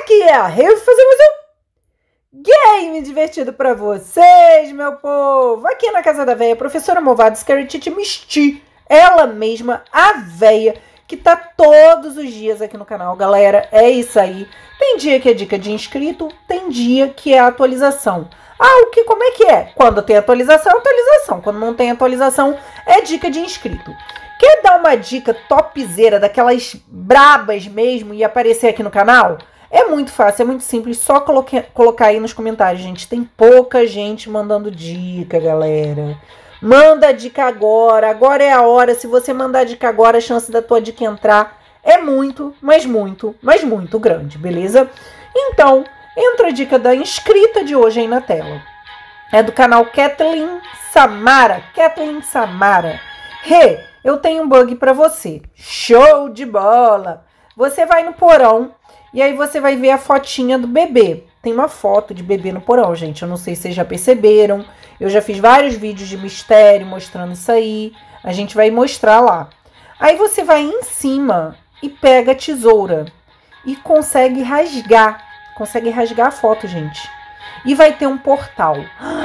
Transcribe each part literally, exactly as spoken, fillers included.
Aqui é a Rê, fazemos um game divertido pra vocês, meu povo. Aqui na Casa da Véia, a professora malvada Scary Titi Misty, ela mesma, a véia, que tá todos os dias aqui no canal, galera. É isso aí. Tem dia que é dica de inscrito, tem dia que é atualização. Ah, o que, como é que é? Quando tem atualização, é atualização. Quando não tem atualização, é dica de inscrito. Quer dar uma dica topzera, daquelas brabas mesmo, e aparecer aqui no canal? É muito fácil, é muito simples, só coloque, colocar aí nos comentários, gente. Tem pouca gente mandando dica, galera. Manda dica agora, agora é a hora. Se você mandar dica agora, a chance da tua dica entrar é muito, mas muito, mas muito grande, beleza? Então, entra a dica da inscrita de hoje aí na tela. É do canal Kathleen Samara. Kathleen Samara. Rê, eu tenho um bug pra você. Show de bola! Você vai no porão e aí você vai ver a fotinha do bebê. Tem uma foto de bebê no porão, gente. Eu não sei se vocês já perceberam. Eu já fiz vários vídeos de mistério mostrando isso aí. A gente vai mostrar lá. Aí você vai em cima e pega a tesoura e consegue rasgar. Consegue rasgar a foto, gente. E vai ter um portal.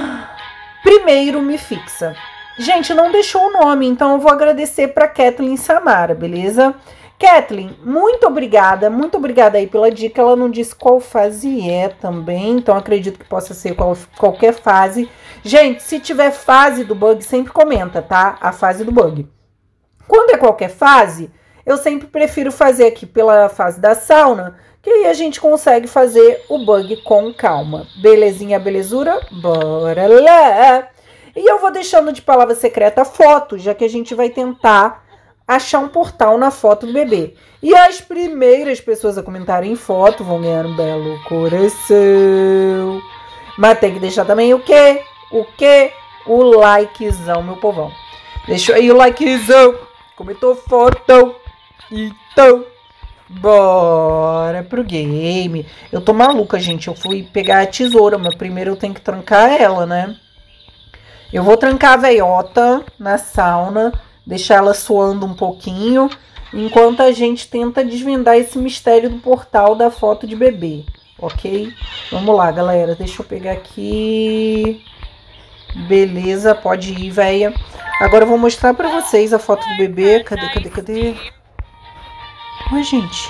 Primeiro me fixa. Gente, não deixou o nome, então eu vou agradecer para Kathleen Samara, beleza? Kathleen, muito obrigada, muito obrigada aí pela dica. Ela não disse qual fase é também, então acredito que possa ser qual, qualquer fase. Gente, se tiver fase do bug, sempre comenta, tá? A fase do bug. Quando é qualquer fase, eu sempre prefiro fazer aqui pela fase da sauna, que aí a gente consegue fazer o bug com calma. Belezinha, belezura? Bora lá! E eu vou deixando de palavra secreta a foto, já que a gente vai tentar achar um portal na foto do bebê. E as primeiras pessoas a comentarem foto vão ganhar um belo coração. Mas tem que deixar também o quê? O quê? O likezão, meu povão. Deixa aí o likezão. Comentou foto. Então, bora pro game. Eu tô maluca, gente. Eu fui pegar a tesoura, mas primeiro eu tenho que trancar ela, né? Eu vou trancar a veiota na sauna, deixar ela suando um pouquinho, enquanto a gente tenta desvendar esse mistério do portal da foto de bebê, ok? Vamos lá, galera, deixa eu pegar aqui. Beleza, pode ir, véia. Agora eu vou mostrar pra vocês a foto do bebê. Cadê, cadê, cadê? Oi, gente.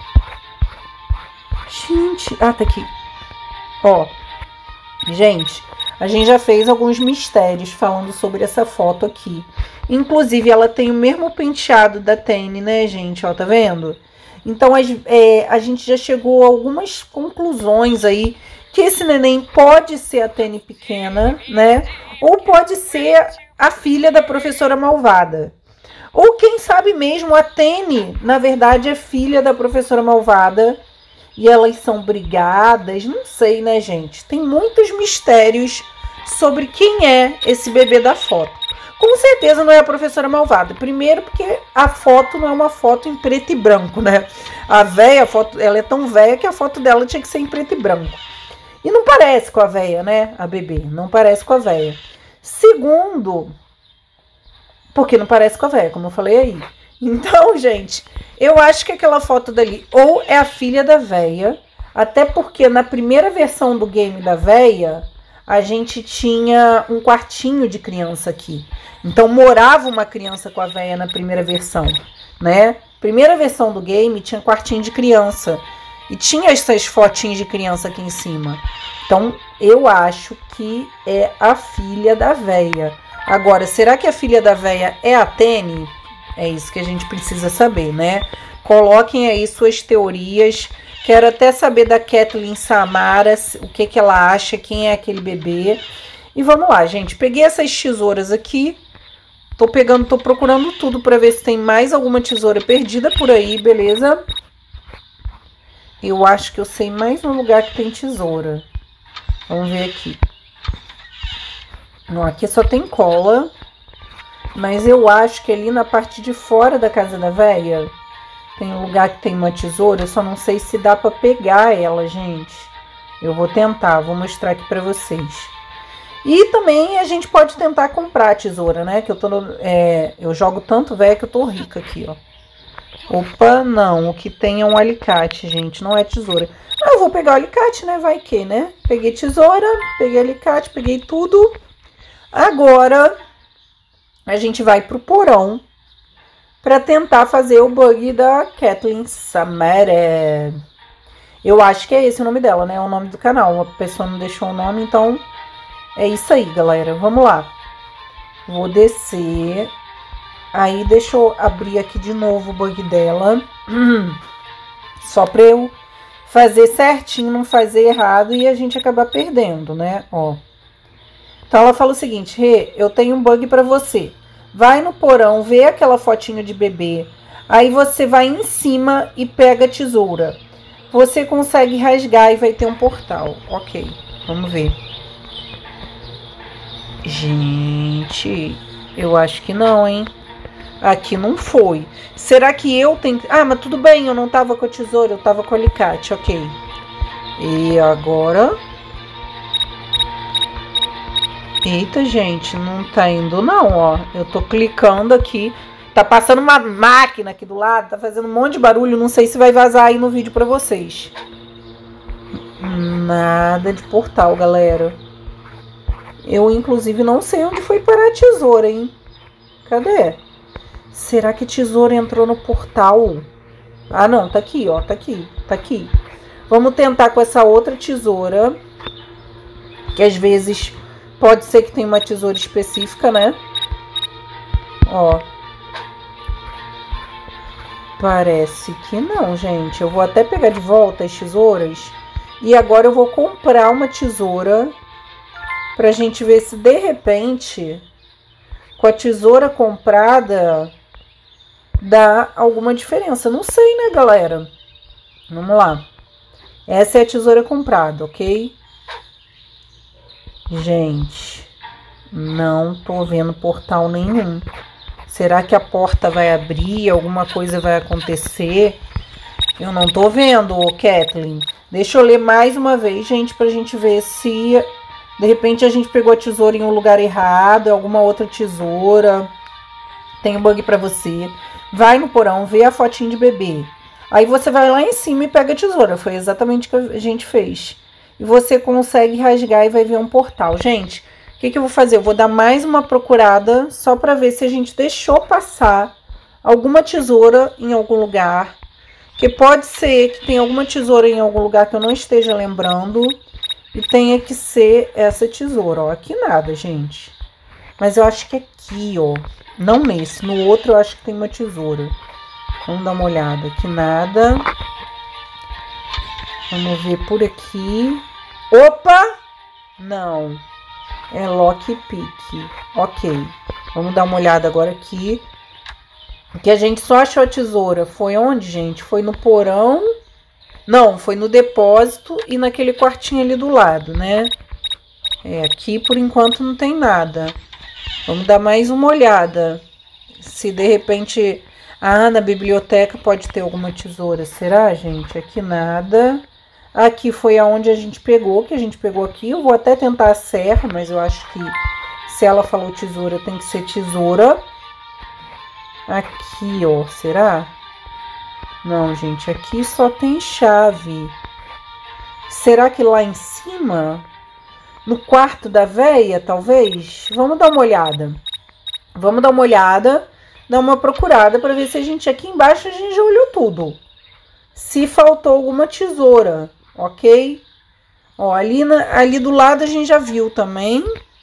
Gente, ah, tá aqui. Ó, gente, a gente já fez alguns mistérios falando sobre essa foto aqui. Inclusive, ela tem o mesmo penteado da Tene, né, gente? Ó, tá vendo? Então, a, é, a gente já chegou a algumas conclusões aí. Que esse neném pode ser a Tene pequena, né? Ou pode ser a filha da professora malvada. Ou quem sabe mesmo a Tene, na verdade, é filha da professora malvada. E elas são brigadas, não sei, né, gente? Tem muitos mistérios sobre quem é esse bebê da foto. Com certeza não é a professora malvada. Primeiro porque a foto não é uma foto em preto e branco, né? A véia, a foto, ela é tão véia que a foto dela tinha que ser em preto e branco. E não parece com a véia, né? A bebê, não parece com a véia. Segundo, porque não parece com a véia, como eu falei aí. Então, gente, eu acho que aquela foto dali ou é a filha da véia, até porque na primeira versão do game da véia, a gente tinha um quartinho de criança aqui. Então, morava uma criança com a véia na primeira versão, né? Primeira versão do game tinha quartinho de criança. E tinha essas fotinhas de criança aqui em cima. Então, eu acho que é a filha da véia. Agora, será que a filha da véia é a Tene? É isso que a gente precisa saber, né? Coloquem aí suas teorias. Quero até saber da Kathleen Samara, o que, que ela acha, quem é aquele bebê. E vamos lá, gente. Peguei essas tesouras aqui. Tô pegando, tô procurando tudo para ver se tem mais alguma tesoura perdida por aí, beleza? Eu acho que eu sei mais um lugar que tem tesoura. Vamos ver aqui. Não, aqui só tem cola. Mas eu acho que ali na parte de fora da casa da véia tem um lugar que tem uma tesoura. Eu só não sei se dá pra pegar ela, gente. Eu vou tentar, vou mostrar aqui pra vocês. E também a gente pode tentar comprar a tesoura, né? Que eu tô no, é, eu jogo tanto véia que eu tô rica aqui, ó. Opa, não. O que tem é um alicate, gente. Não é tesoura. Ah, eu vou pegar o alicate, né? Vai que, né? Peguei tesoura, peguei alicate, peguei tudo. Agora, a gente vai pro porão pra tentar fazer o bug da Kathleen Samara. Eu acho que é esse o nome dela, né? É o nome do canal. A pessoa não deixou o nome, então é isso aí, galera. Vamos lá. Vou descer. Aí, deixa eu abrir aqui de novo o bug dela. Hum. Só pra eu fazer certinho, não fazer errado e a gente acabar perdendo, né? Ó. Então, ela fala o seguinte: Rê, eu tenho um bug pra você. Vai no porão, vê aquela fotinho de bebê. Aí, você vai em cima e pega a tesoura. Você consegue rasgar e vai ter um portal. Ok, vamos ver. Gente, eu acho que não, hein? Aqui não foi. Será que eu tenho... Ah, mas tudo bem, eu não tava com a tesoura, eu tava com o alicate, ok. E agora... Eita, gente, não tá indo não, ó. Eu tô clicando aqui. Tá passando uma máquina aqui do lado, tá fazendo um monte de barulho. Não sei se vai vazar aí no vídeo pra vocês. Nada de portal, galera. Eu, inclusive, não sei onde foi parar a tesoura, hein? Cadê? Será que a tesoura entrou no portal? Ah, não, tá aqui, ó, tá aqui, tá aqui. Vamos tentar com essa outra tesoura. Que às vezes pode ser que tenha uma tesoura específica, né? Ó. Parece que não, gente. Eu vou até pegar de volta as tesouras. E agora eu vou comprar uma tesoura. Pra gente ver se de repente, com a tesoura comprada, dá alguma diferença. Não sei, né, galera? Vamos lá. Essa é a tesoura comprada, ok? Gente, não tô vendo portal nenhum. Será que a porta vai abrir? Alguma coisa vai acontecer? Eu não tô vendo, Kathleen. Deixa eu ler mais uma vez, gente, pra gente ver se... De repente a gente pegou a tesoura em um lugar errado, alguma outra tesoura. Tem um bug pra você. Vai no porão, vê a fotinho de bebê. Aí você vai lá em cima e pega a tesoura. Foi exatamente o que a gente fez. E você consegue rasgar e vai ver um portal. Gente, o que, que eu vou fazer? Eu vou dar mais uma procurada só pra ver se a gente deixou passar alguma tesoura em algum lugar. Que pode ser que tenha alguma tesoura em algum lugar que eu não esteja lembrando. E tenha que ser essa tesoura, ó. Aqui nada, gente. Mas eu acho que aqui, ó. Não nesse. No outro eu acho que tem uma tesoura. Vamos dar uma olhada. Aqui nada. Vamos ver por aqui. Opa! Não. É lockpick. Ok. Vamos dar uma olhada agora aqui. Que a gente só achou a tesoura. Foi onde, gente? Foi no porão... Não, foi no depósito e naquele quartinho ali do lado, né? É, aqui por enquanto não tem nada. Vamos dar mais uma olhada. Se de repente... Ah, na biblioteca pode ter alguma tesoura. Será, gente? Aqui nada. Aqui foi aonde a gente pegou, que a gente pegou aqui. Eu vou até tentar a serra, mas eu acho que se ela falou tesoura, tem que ser tesoura. Aqui, ó. Será? Não, gente, aqui só tem chave. Será que lá em cima? No quarto da véia, talvez? Vamos dar uma olhada. Vamos dar uma olhada, dar uma procurada para ver se a gente... Aqui embaixo a gente já olhou tudo. Se faltou alguma tesoura, ok? Ó, ali, na, ali do lado a gente já viu também.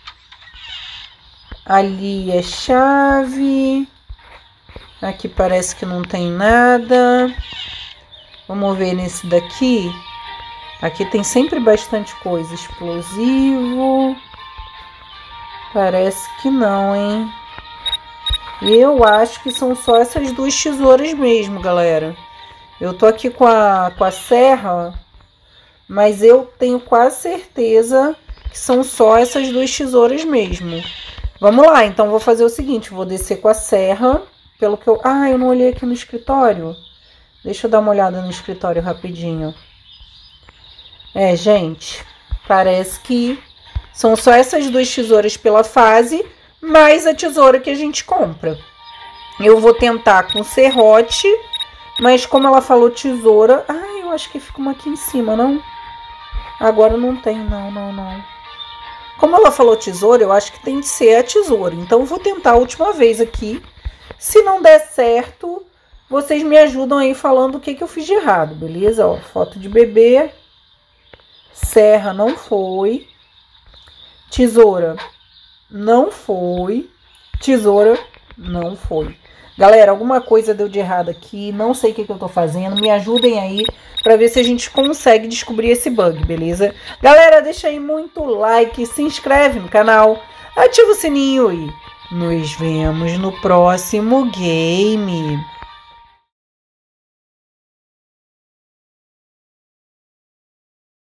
Ali é chave... Aqui parece que não tem nada. Vamos ver nesse daqui. Aqui tem sempre bastante coisa. Explosivo. Parece que não, hein? Eu acho que são só essas duas tesouras mesmo, galera. Eu tô aqui com a, com a serra. Mas eu tenho quase certeza que são só essas duas tesouras mesmo. Vamos lá, então vou fazer o seguinte. Vou descer com a serra. Pelo que eu... Ah, eu não olhei aqui no escritório. Deixa eu dar uma olhada no escritório rapidinho. É, gente. Parece que são só essas duas tesouras pela fase, mais a tesoura que a gente compra. Eu vou tentar com serrote Mas como ela falou tesoura... Ah, eu acho que fica uma aqui em cima, não? Agora não tem, não, não, não. Como ela falou tesoura, eu acho que tem que ser a tesoura. Então eu vou tentar a última vez aqui. Se não der certo, vocês me ajudam aí falando o que, que eu fiz de errado, beleza? Ó, foto de bebê. Serra não foi. Tesoura não foi. Tesoura não foi. Galera, alguma coisa deu de errado aqui. Não sei o que, que eu tô fazendo. Me ajudem aí pra ver se a gente consegue descobrir esse bug, beleza? Galera, deixa aí muito like. Se inscreve no canal. Ativa o sininho e nos vemos no próximo game.